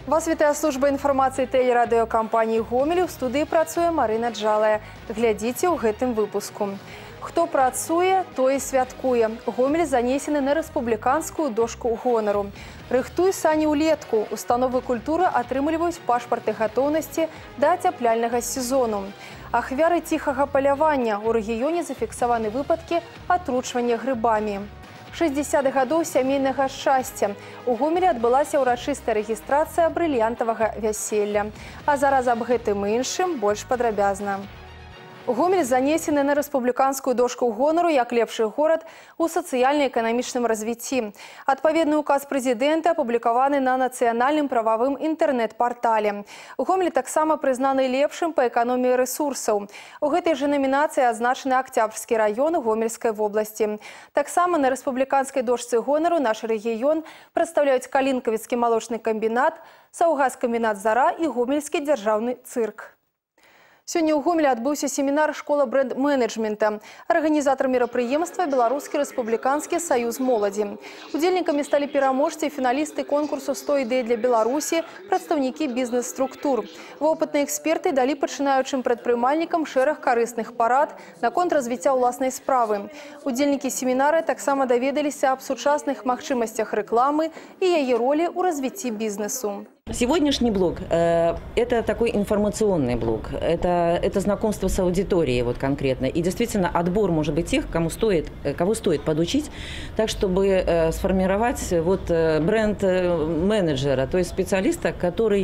Вас вітае служба інфармацыі тэлерадыёкампаніі «Гомель». У студыі працуе Марына Джалая. Глядзіце ў гэтым выпуску. Хто працуе, той і святкуе. Гомель занесены на рэспубліканскую дошку гонару. Рыхтуй сані ўлетку. Установы культуры атрымліваюць пашпарты гатоўнасці да ацяпляльнага сезону. Ахвяры ціхага палявання. У рэгіёне зафіксаваны выпадкі атручвання грыбамі. 60 гадоў сямейнага шчасця. У Гомелі адбылася ўрачыстая рэгістрацыя брыльянтавага вяселля. А зараз аб гэтым і іншым больш падрабязна. Гомель занесены на рэспубліканскую дошку гонару як лепшы горад у сацыяльна-эканамічным развіцці. Адпаведны указ прэзідэнта апублікаваны на нацыянальным прававым інтэрнэт-партале. Гомель таксама прызнаны лепшым па эканоміі рэсурсаў. У гэтай жа намінацыі азначаны Октябрьскі раён Гомельскай вобласці. Таксама на рэспубліканскай дошцы гонару наш рэгіён прадстаўляюць Калінкавіцкі малочны камбінат, Саўгаскамбінат «Зара» і Гомельскі дзяржаўны цырк. Сёння ў Гомелі адбыўся семінар «Школа брэнд-менеджмента». Арганізатар мерапрыемства Беларускі рэспубліканскі саюз моладзі. Удзельнікамі сталі пераможцы і фіналісты конкурсу «100 ідэй для Беларусі», прадстаўнікі бізнес-структур. Вопытныя эксперты далі пачынаючым прадпрымальнікам шэраг карысных парад наконт развіцця ўласнай справы. Удзельнікі семінара таксама даведаліся аб сучасных магчымасцях рэкламы і яе ролі ў развіцці бізнесу. Сегодняшний блог – это такой информационный блог, это знакомство с аудиторией вот конкретно. И действительно отбор может быть тех, кого стоит подучить, так чтобы сформировать вот бренд менеджера, то есть специалиста, который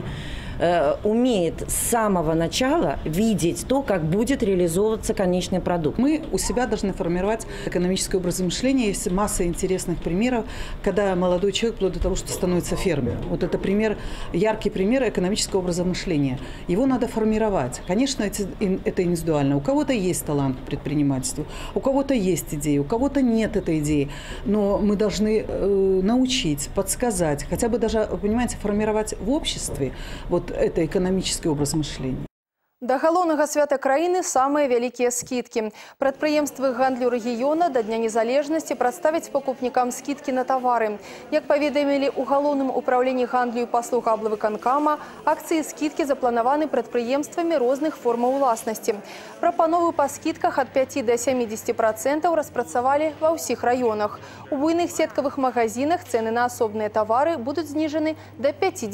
умеет с самого начала видеть то, как будет реализовываться конечный продукт. Мы у себя должны формировать экономическое образомышление. Есть масса интересных примеров, когда молодой человек вплоть до того, что становится фермером. Вот это пример, яркий пример экономического образомышления. Его надо формировать. Конечно, это индивидуально. У кого-то есть талант к предпринимательству, у кого-то есть идеи, у кого-то нет этой идеи. Но мы должны научить, подсказать, хотя бы даже, понимаете, формировать в обществе вот это экономический образ мышления. Да галоўнага свята краіны самыя вялікія скідкі. Прадпрыемствы гандлю рэгіёна да Дня незалежнасці прадставяць пакупнікам скідкі на тавары. Як паведамілі ў галоўным управленні гандлю і паслуг аблвыканкама, акцыі скідкі запланаваны прадпрыемствамі розных формаў уласнасці. Прапановы па скідках ад 5 до 70% распрацавалі ва ўсіх раёнах. У буйных сеткавых магазинах цэны на асобныя тавары будуць зніжаны да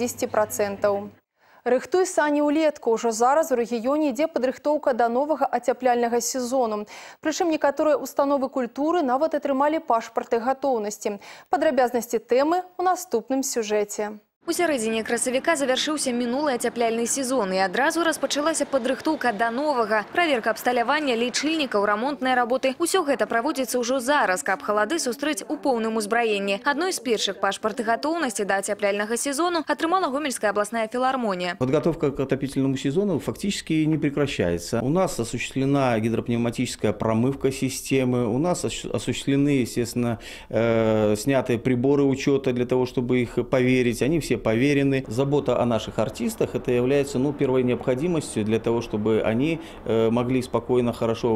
50%. Рыхтуй сані ўлетку. Ужо зараз у рэгіёне ідзе падрыхтоўка да новага ацяпляльнага сезону. Прычым некаторыя установы культуры нават атрымалі пашпарты гатоўнасці. Падрабязнасці тэмы ў наступным сюжэце. У сярэдзіне красавіка завяршыўся мінулы ацяпляльны сезон і адразу распачалася падрыхтоўка да новага. Праверка абсталявання, лічыльнікаў, рамонтныя работы. Усё гэта праводзіцца ўжо зараз, каб халады сустрэць у поўным узбраенні. Адной з першых пашпарты гатоўнасці да ацяпляльнага сезону атрымала Гомельская областная филармония. Подготовка к отопительному сезону фактически не прекращается. У нас осуществлена гидропневматическая промывка системы, у нас осуществлены, естественно, снятые приборы учета для того, чтобы их поверить. Они все поверены. Забота о наших артистах это является первой необходимостью для того, чтобы они могли спокойно, хорошо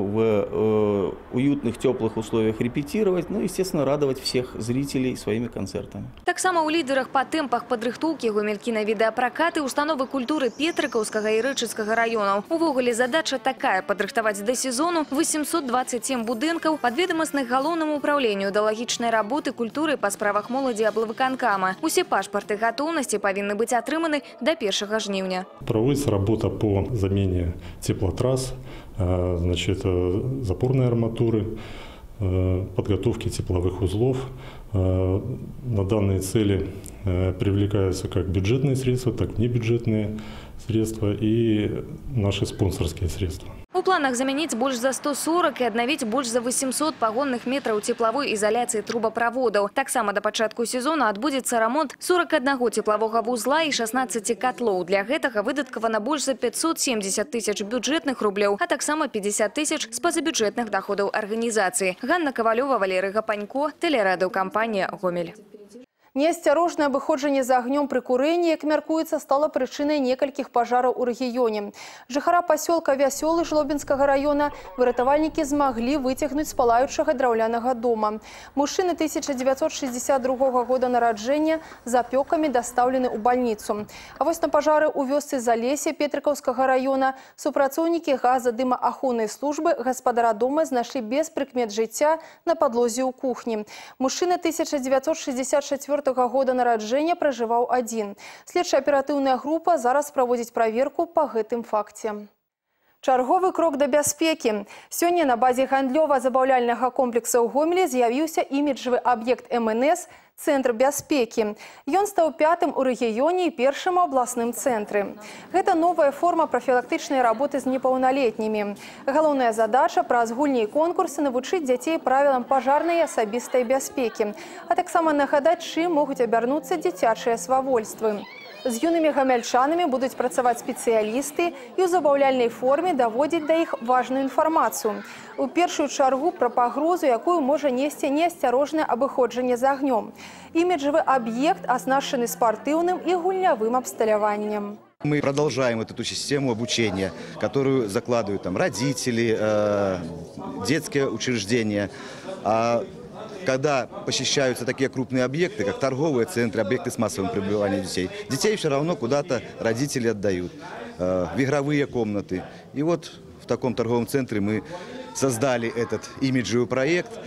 в уютных, теплых условиях репетировать, естественно, радовать всех зрителей своими концертами. Так само у лидерах по темпах падрыхтоўкі Гомелькіна відэапракаты установы культуры Петрыкаўскага і Рэчыцкага раёнаў. Увогуле задача такая – падрыхтаваць да сезону 827 будынкаў падведамасных галоўнаму управленню ідэалагічнай работы культуры па справах моладзі аблвыканкама. Усе пашпарты гатоўнасці повинны быть отрыманы до 1 жніўня. Проводится работа по замене теплотрасс, значит, запорной арматуры, подготовки тепловых узлов. На данные цели привлекаются как бюджетные средства, так и небюджетные средства и наши спонсорские средства. У планах заменить больше за 140 и обновить больше за 800 погонных метров тепловой изоляции трубопроводов. Так само до початку сезона отбудется ремонт 41 теплового вузла и 16 котлов. Для гэтага выдаткавана больше за 570 тысяч бюджетных рублей, а так само 50 тысяч с позабюджетных доходов организации. Ганна Ковалева, Валерий Гапанько, телерадиокомпания «Гомель». Неасцярожнае абыходжанне з агнём пры курэнні, як мяркуецца, стала прычынай некалькіх пажараў у рэгіёне. Жыхара пасёлка Вясёлы Жлобінскага района выратавальнікі змаглі выцягнуць з палаючага драўлянага дома. Мужчына 1962 года нараджэння з апёкамі дастаўлены ў бальніцу. А вось на пажары ў вёсцы Залесе Петрыкаўскага района супрацоўнікі газадымаахоўнай службы гаспадара дома знайшлі без прыкмет жыцця на падлозе ў кухні. Мужчына 1964 года нараджэння пражываў адзін. Следча-аператыўная група зараз праводзіць праверку па гэтым факце. Чарговы крок да бяспекі. Сёння на базе гандлёва-забаўляльнага комплекса ў Гомелі з'явіўся іміджавы аб'ект МНС «Цэнтр бяспекі». Ён стаў 5-м у рэгіёне і 1-м у абласным цэнтры. Гэта новая форма прафілактычнай работы з непаўналетнімі. Галоўная задача праз гульні і конкурсы навучыць дзяцей правілам пажарнай і асабістай бяспекі, а таксама нагадаць, чым могуць абярнуцца дзіцячыя свавольствы. З юнымі гамяльчанамі будуць працаваць спецыялісты і ў забаўляльнай форме даводзіць да іх важную інфармацыю. У першую чаргу пра пагрозу, якую можа несці неасцярожнае абыходжанне з агнём. Іміджавы аб'ект аснашчаны спартыўным і гульнявым абсталяваннем. Мы продолжаем эту систему обучения, которую закладывают там родители, детские учреждения. Когда посещаются такие крупные объекты, как торговые центры, объекты с массовым пребыванием детей, детей все равно куда-то родители отдают, в игровые комнаты. И вот в таком торговом центре мы создали этот имиджевый проект,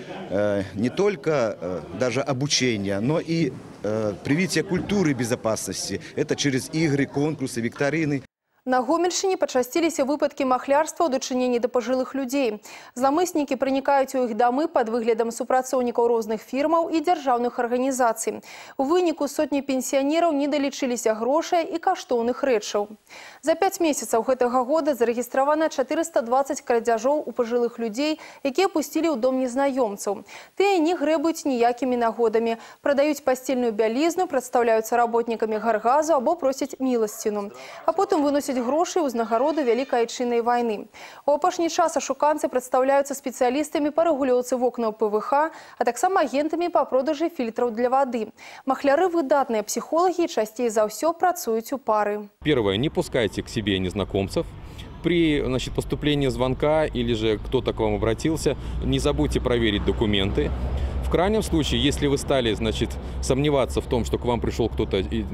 не только даже обучение, но и привитие культуры безопасности. Это через игры, конкурсы, викторины. На Гомельшчыне пачасціліся выпадкі махлярства ў дачыненні да пажылых людзей. Зламыснікі пранікаюць у іх дамы пад выглядам супрацоўнікаў розных фірмаў і дзяржаўных арганізацый. У выніку сотні пенсіянераў не далічыліся грошай і каштоўных рэчаў. За 5 месяцаў гэтага года зарэгістравана 420 крадзяжоў у пажылых людзей, якія пусцілі ў дом незнаёмцаў. Тыя не грэбуюць ніякімі нагодамі, прадаюць пасцельную бялізну, прадстаўляюцца работнікамі гаргазу або просяць міласціну. А потым выносяць грошай ўзнагароду Вялікай Айчыннай вайны. У апошні час ашуканцы прадстаўляюцца спецыялістамі па рэгулёўцы вокнаў ПВХ, а таксама агентамі па продажы фільтраў для вады. Махляры выдатныя псіхолагі і часцей за ўсё працуюць у пары. Первое, не пускайте к себе незнакомцев. При поступлении звонка или же кто-то к вам обратился, не забудьте проверить документы. В крайнем случае, если вы стали сомневаться в том, что к вам пришел кто-то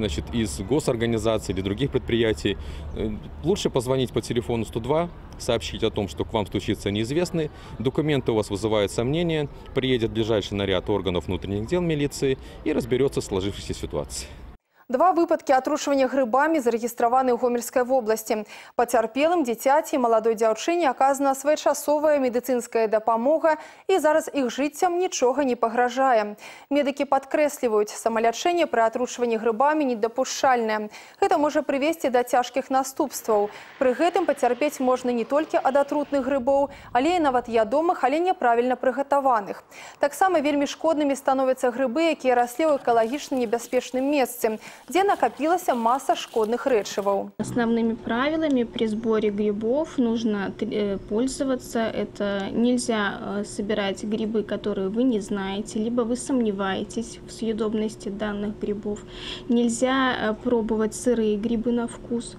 из госорганизаций или других предприятий, лучше позвонить по телефону 102, сообщить о том, что к вам стучится неизвестный, документы у вас вызывают сомнения, приедет ближайший наряд органов внутренних дел милиции и разберется с сложившейся ситуацией. 2 выпадкі атручвання грыбамі зарэгістраваны ў Гомельскай вобласці. Пацярпелым дзіцяці і маладой дзяўчыне аказана своечасовая медыцынская дапамога, і зараз іх жыццям нічога не пагражае. Медыкі падкрэсліваюць, самалячэнне пры атручванні грыбамі недапушчальнае. Гэта можа прывесці да цяжкіх наступстваў. Пры гэтым пацярпець можна не толькі ад атрутных грыбоў, але і нават ядомых, але няправільна прыгатаваных. Таксама вельмі шкоднымі становяцца грыбы, якія раслі ў экалагічна небяспечным месцы, где накопилась масса шкодных рэчываў. Основными правилами при сборе грибов нужно пользоваться. Это нельзя собирать грибы, которые вы не знаете, либо вы сомневаетесь в съедобности данных грибов. Нельзя пробовать сырые грибы на вкус.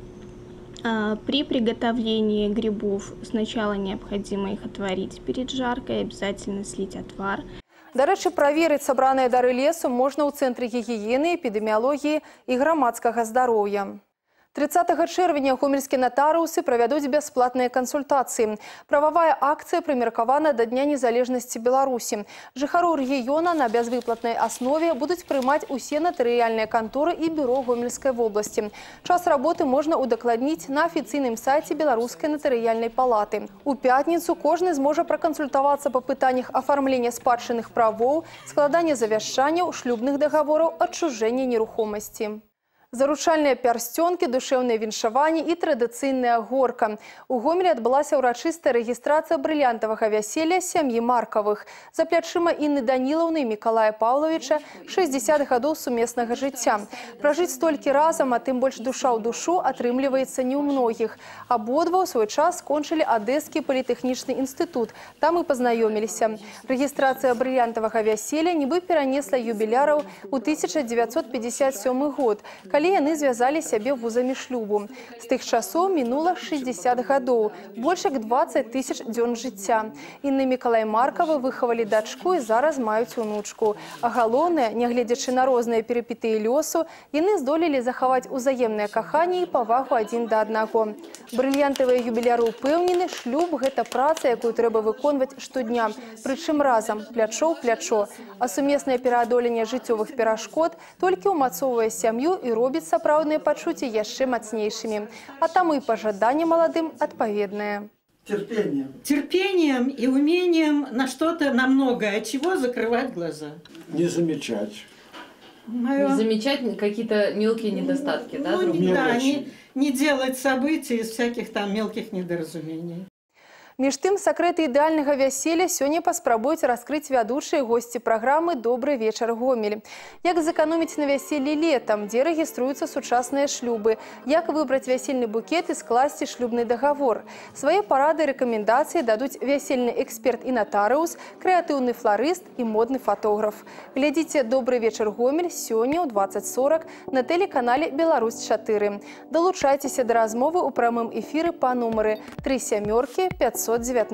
При приготовлении грибов сначала необходимо их отварить перед жаркой, обязательно слить отвар. До рэчы, праверыць сабраныя дары лесу можна ў Цэнтры гігіены, эпідэміялогіі і грамадскага здароўя. 30 чэрвеня гомельскія натарыусы правядуць бясплатныя кансультацыі. Прававая акцыя прымеркавана да Дня незалежнасці Беларусі. Жыхароў рэгіёна на бязвыплатнай аснове будуць прымаць усе натарыяльныя канторы і бюро Гомельскай вобласці. Час работы можна удакладніць на афіцыйным сайце Беларускай натарыяльнай палаты. У пятніцу кожны зможа пракансультавацца па пытаннях афармлення спадчынных правоў, складання завяшчанняў, шлюбных дагавораў, адчужэння нерухомасці. Заручальныя пярсцёнкі, душэўныя віншаванні і традыцыйная горка. У Гомелі адбылася ўрачыстая рэгістрацыя брыльянтавага вяселля сям'і Маркавых. За плячыма Інны Данілаўны і Мікалая Паўлавіча 60 гадоў сумеснага жыцця. Пражыць столькі разам, а тым больш душа ў душу, атрымліваецца не ў многіх. Абодва ў свой час скончылі Адэскі політэхнічны інстытут. Там і пазнаёміліся. Рэгістрацыя брыльянтавага вяселля нібы перанесла юбіляраў у 1957 год, калі яны звязалі сябе вузамі шлюбу. З тых часоў мінула 60 гадоў, больш як 20 тысяч дзён жыцця. Інна і Мікалай Маркавы выхавалі дачку і зараз маюць унучку. А галоўнае, нягледзячы на розныя перыпетыі лёсу, яны здолелі захаваць узаемнае каханне і павагу адзін да аднаго. Брыльянтавыя юбіляры ўпэўнены, шлюб – гэта праца, якую трэба выконваць штодня, прычым разам, плячо ў плячо. А сумеснае пераадоленне жыццёвых перашкод толькі ўмацоўвае сям'ю і робіць сапраўдныя пачуцці яшчэ мацнейшымі. А таму і пажаданне маладым адпаведнае. Терпением. Терпением и умением на что-то, на многое. Чего закрывать глаза? Не замечать. Не замечать какие-то мелкие недостатки, да? Не делать событий из всяких там мелких недоразумений. Між тым, сакрэты ідэальнага вяселля сёння паспрабуюць раскрыць вядучыя госці праграмы «Добры вечар, Гомель». Як зэканоміць на вяселлі летам, дзе рэгіструюцца сучасныя шлюбы, як выбраць вясельны букет і скласці шлюбны дагавор. Свае парады і рэкамендацыі дадуць вясельны эксперт і натарыус, крэатыўны фларыст і модны фатограф. Глядзіце «Добры вечар, Гомель» сёння ў 20:40 на тэлеканале «Беларусь-4». Далучайцеся да размовы ў прамым эфіры па нумары 37 519.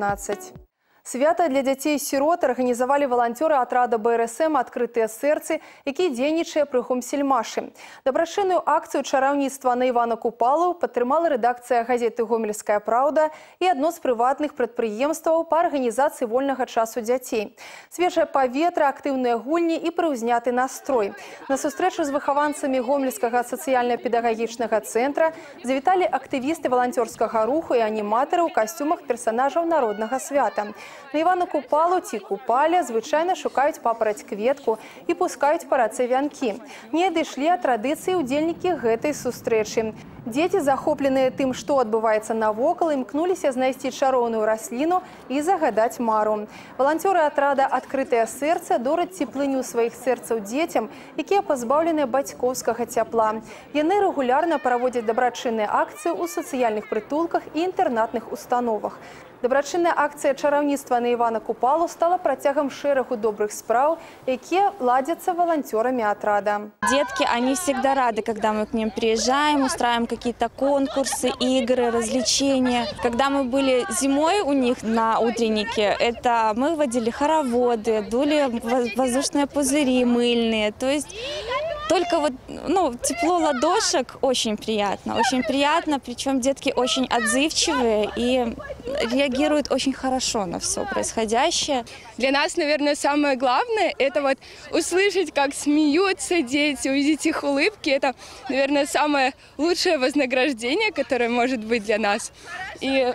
Свята для дзяцей-сірот арганізавалі валанцёры атрада БРСМ «Адкрытыя сэрцы», які дзейнічае пры Гомсельмашы. Дабрачынную акцыю чараўніцтва на Івана Купалу падтрымала рэдакцыя газеты «Гомельская праўда» і адно з прыватных прадпрыемстваў па арганізацыі вольнага часу дзяцей. Свежае паветра, актыўныя гульні і прыўзняты настрой. На сустрэчу з выхаванцамі Гомельскага сацыяльна-педагагічнага цэнтра завіталі актывісты валанцёрскага руху і аніматары ў касцюмах персанажаў народнага свята. На Івана Купалу ці Купаля звычайна шукаюць папараць кветку і пускаюць па рацэ вянкі. Не адышлі ад традыцыі ўдзельнікі гэтай сустрэчы. Дзеці, захопленыя тым, што адбываецца навокал, імкнуліся знайсці чароўную расліну і загадаць мару. Валанцёры атрада «Адкрытае сэрца» дораць цеплыню сваіх сэрцаў дзецям, якія пазбаўленыя бацькоўскага цяпла. Яны рэгулярна праводзяць дабрачынныя акцыі ў сацыяльных прытулках і інтэрнатных установах. Дабрачынная акцыя чараўніцтва на Івана Купалу стала працягам шэрагу добрых спраў, якія ладзяцца валанцёрамі атрада. Детки, они всегда рады, когда мы к ним приезжаем, устраиваем какие-то конкурсы, игры, развлечения. Когда мы были зимой у них на утреннике, это мы водили хороводы, дули воздушные пузыри мыльные. То есть только вот, тепло ладошек очень приятно, причем детки очень отзывчивые и реагируют очень хорошо на все происходящее. Для нас, наверное, самое главное – это вот услышать, как смеются дети, увидеть их улыбки. Это, наверное, самое лучшее вознаграждение, которое может быть для нас. И,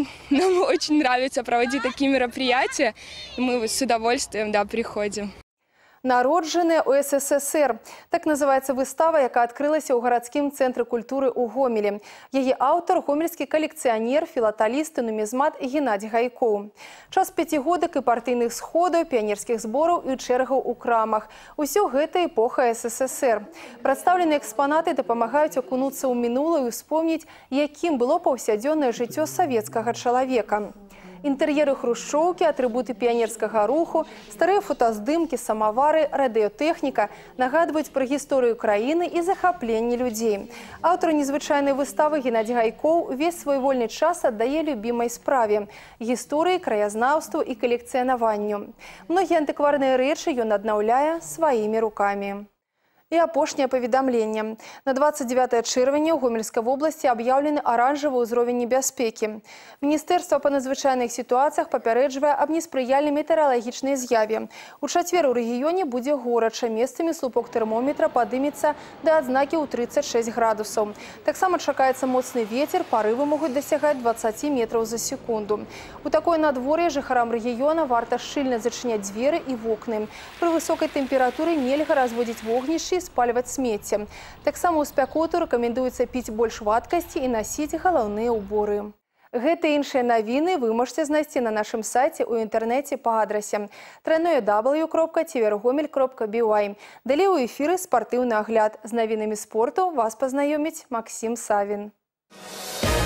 нам очень нравится проводить такие мероприятия, и мы с удовольствием, приходим. Народжаныя ў СССР. Так называецца выстава, якая адкрылася ў гарадскім цэнтры культуры ў Гомелі. Яе аўтар – гомельскі калекцыянер, філаталіст і нумізмат Геннадзь Гайкоў. Час пяцігодак і партыйных сходаў, піянерскіх збораў і чэргаў у крамах. Усё гэта эпоха СССР. Прадстаўленыя экспанаты дапамагаюць акунуцца ў мінулае і успомніць, якім было паўсядзённае жыццё савецкага чалавека. Інтэр'еры хрушчоўкі, атрыбуты піянерскага руху, старыя фотаздымкі, самавары, радыётэхніка нагадваюць пра гісторыю краіны і захапленне людзей. Аўтар незвычайнай выставы Геннадзь Гайкоў увесь свой вольны час аддае любімай справе – гісторыі, краязнаўству і калекцыянаванню. Многія антыкварныя рэчы ён аднаўляе сваімі рукамі. І апошняе паведамленне. На 29 чэрвеня ў Гомельскай вобласці аб'яўлены аранжавы ўзровень небяспекі. Міністэрства па надзвычайных сітуацыях папярэджвае аб неспрыяльнай метэаралагічнай з'яве. У чацвер у рэгіёне будзе горача, месцамі слупок тэрмометра падымецца да адзнакі ў 36 градусаў. Таксама чакаецца моцны вецер, парывы могуць дасягаць 20 метраў за секунду. У такое надвор'е жыхарам рэгіёна варта шчыльна зачыняць дзверы і вокны. Пры высокай тэмпературы нельга разводзіць вогнішчы часцей спальваць смецце. Таксама ў спякоту рэкамендуецца піць больш вадкасці і насіць галаўныя ўборы. Гэта і іншыя навіны вы можете знайсці на нашым сайце ў інтэрнэце па адрасе www.tvrgomel.by. Далей у эфіры спартыўны агляд. З навінамі спорту вас пазнаёміць Максім Савін.